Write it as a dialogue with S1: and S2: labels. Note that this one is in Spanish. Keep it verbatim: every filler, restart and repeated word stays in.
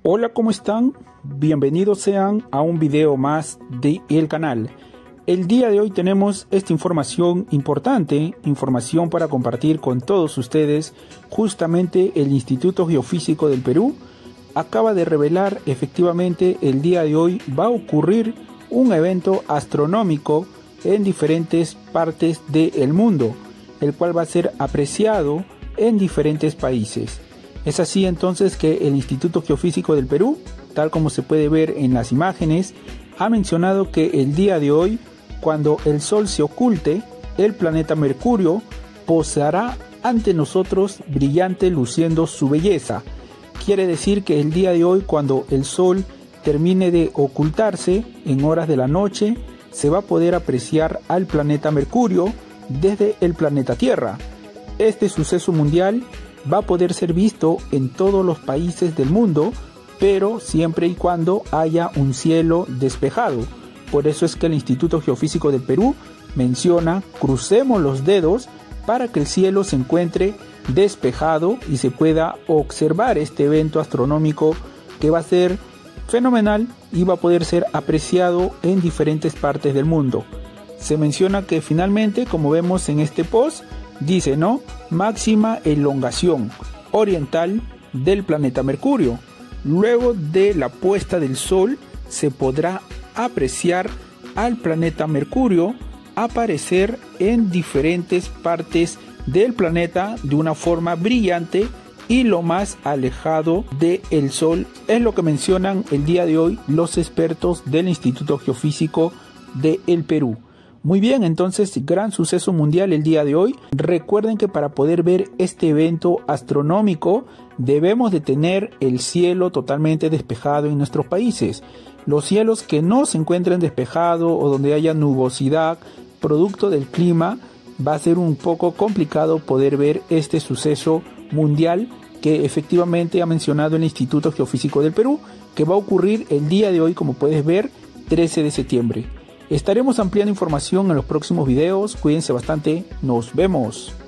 S1: Hola, ¿cómo están? Bienvenidos sean a un video más de el canal. El día de hoy tenemos esta información importante, información para compartir con todos ustedes. Justamente el Instituto Geofísico del Perú acaba de revelar efectivamente el día de hoy va a ocurrir un evento astronómico en diferentes partes del mundo, el cual va a ser apreciado en diferentes países. Es así entonces que el Instituto Geofísico del Perú, tal como se puede ver en las imágenes, ha mencionado que el día de hoy, cuando el Sol se oculte, el planeta Mercurio posará ante nosotros brillante, luciendo su belleza. Quiere decir que el día de hoy, cuando el Sol termine de ocultarse en horas de la noche, se va a poder apreciar al planeta Mercurio desde el planeta Tierra. Este suceso mundial va a poder ser visto en todos los países del mundo, pero siempre y cuando haya un cielo despejado. Por eso es que el Instituto Geofísico del Perú menciona: crucemos los dedos para que el cielo se encuentre despejado y se pueda observar este evento astronómico que va a ser fenomenal y va a poder ser apreciado en diferentes partes del mundo. Se menciona que finalmente, como vemos en este post, dice, ¿no?, máxima elongación oriental del planeta Mercurio. Luego de la puesta del Sol se podrá apreciar al planeta Mercurio aparecer en diferentes partes del planeta de una forma brillante y lo más alejado del Sol. Es lo que mencionan el día de hoy los expertos del Instituto Geofísico del Perú. Muy bien, entonces gran suceso mundial el día de hoy. Recuerden que para poder ver este evento astronómico debemos de tener el cielo totalmente despejado en nuestros países. Los cielos que no se encuentren despejados o donde haya nubosidad producto del clima, va a ser un poco complicado poder ver este suceso mundial que efectivamente ha mencionado el Instituto Geofísico del Perú, que va a ocurrir el día de hoy, como puedes ver, trece de septiembre. Estaremos ampliando información en los próximos videos. Cuídense bastante. Nos vemos.